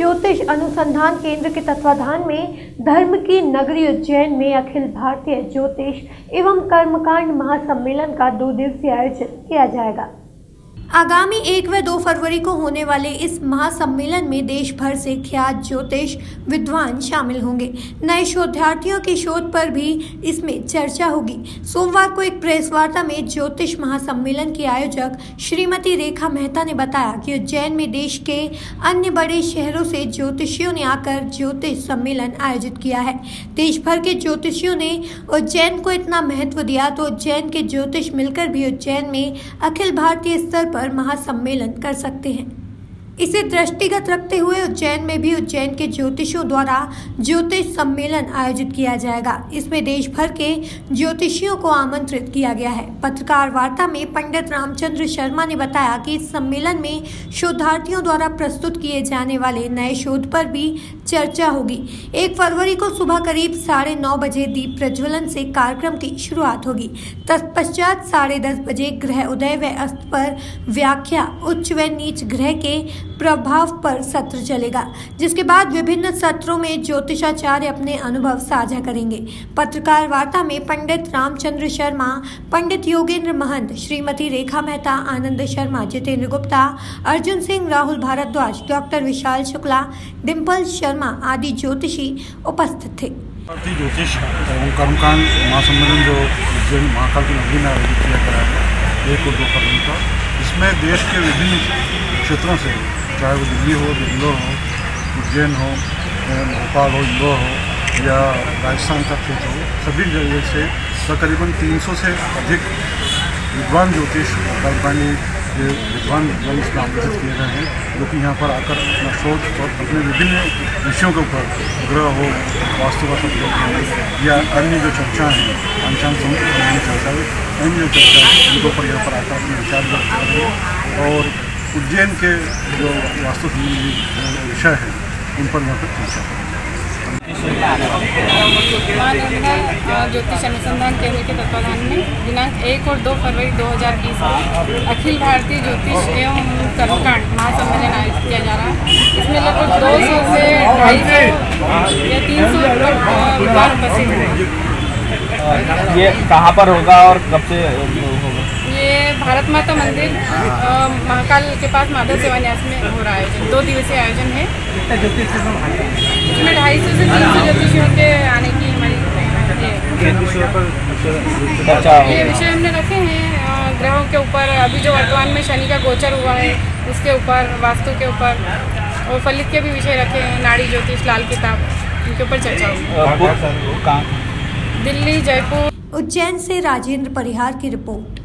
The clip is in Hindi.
ज्योतिष अनुसंधान केंद्र के तत्वाधान में धर्म की नगरी उज्जैन में अखिल भारतीय ज्योतिष एवं कर्मकांड महासम्मेलन का 2 दिवसीय आयोजन किया जाएगा। आगामी 1 व 2 फरवरी को होने वाले इस महासम्मेलन में देश भर से ख्यात ज्योतिष विद्वान शामिल होंगे। नए शोधार्थियों की शोध पर भी इसमें चर्चा होगी। सोमवार को एक प्रेस वार्ता में ज्योतिष महासम्मेलन की आयोजक श्रीमती रेखा मेहता ने बताया कि उज्जैन में देश के अन्य बड़े शहरों से ज्योतिषियों ने आकर ज्योतिष सम्मेलन आयोजित किया है। देश भर के ज्योतिषियों ने उज्जैन को इतना महत्व दिया तो उज्जैन के ज्योतिष मिलकर भी उज्जैन में अखिल भारतीय स्तर पर महासम्मेलन कर सकते हैं। इसे दृष्टिगत रखते हुए उज्जैन में भी उज्जैन के ज्योतिषियों द्वारा ज्योतिष सम्मेलन आयोजित किया जाएगा। इसमें देश भर के ज्योतिषियों को आमंत्रित किया गया है। पत्रकार वार्ता में पंडित रामचंद्र शर्मा ने बताया कि इस सम्मेलन में शोधार्थियों द्वारा प्रस्तुत किए जाने वाले नए शोध पर भी चर्चा होगी। 1 फरवरी को सुबह करीब 9:30 बजे दीप प्रज्वलन से कार्यक्रम की शुरुआत होगी। तत्पश्चात 10:30 बजे ग्रह उदय व अस्त पर व्याख्या, उच्च व नीच ग्रह के प्रभाव पर सत्र चलेगा, जिसके बाद विभिन्न सत्रों में ज्योतिषाचार्य अपने अनुभव साझा करेंगे। पत्रकार वार्ता में पंडित रामचंद्र शर्मा, पंडित योगेंद्र महंत, श्रीमती रेखा मेहता, आनंद शर्मा, जितेंद्र गुप्ता, अर्जुन सिंह, राहुल भारद्वाज, डॉक्टर विशाल शुक्ला, डिम्पल शर्मा आदि ज्योतिषी उपस्थित थे। भारतीय ज्योतिष एवं कर्मकांड महासम्मेलन जो उज्जैन महाकाल की नगरी में आयोजित किया गया है 1 और 2 फरवरी का, इसमें देश के विभिन्न क्षेत्रों से, चाहे वो दिल्ली हो, बेंगलोर हो, उज्जैन हो, भोपाल हो, इंदौर हो या राजस्थान का क्षेत्र हो, सभी जगह से तकरीबन 300 से अधिक विद्वान ज्योतिष कर्मकांडी विद्वान इसमें आमंत्रित किए गए हैं, जो कि यहाँ पर आकर अपना शोध और अपने विभिन्न विषयों के ऊपर, ग्रह हो, वास्तु का सब्जेक्ट हो या अन्य जो चर्चा हैं, पंचांग संबंधी चर्चा है, अन्य जो चर्चा है उनके ऊपर यहाँ पर आकर अपने विचार व्यक्त करेंगे और उज्जैन के जो वास्तु संबंधी विषय हैं उन पर यहाँ पर चर्चा करेंगे। ज्योतिष अनुसंधान केंद्र के तत्वाधान में दिनांक 1 और 2 फरवरी 2020 को अखिल भारतीय ज्योतिष एवं कर्मकांड महासम्मेलन आयोजित किया जा रहा है। इसमें लगभग 200 से 250 या 300 विद्वान उपस्थित हैं। ये कहाँ पर होगा और कब से होगा? ये भारत माता मंदिर महाकाल के पास माधव सेवा न्यास में हो रहा है। 2 दिवसीय आयोजन है। इसमें 250 से 300 ज्योतिषियों के आने की हमारी ये विषय हमने रखे हैं ग्रहों के ऊपर। अभी जो वर्तमान में शनि का गोचर हुआ है उसके ऊपर, वास्तु के ऊपर और फलित के भी विषय रखे हैं। नाड़ी ज्योतिष, लाल किताब, इनके ऊपर चर्चा होगी। दिल्ली, जयपुर। उज्जैन से राजेंद्र परिहार की रिपोर्ट।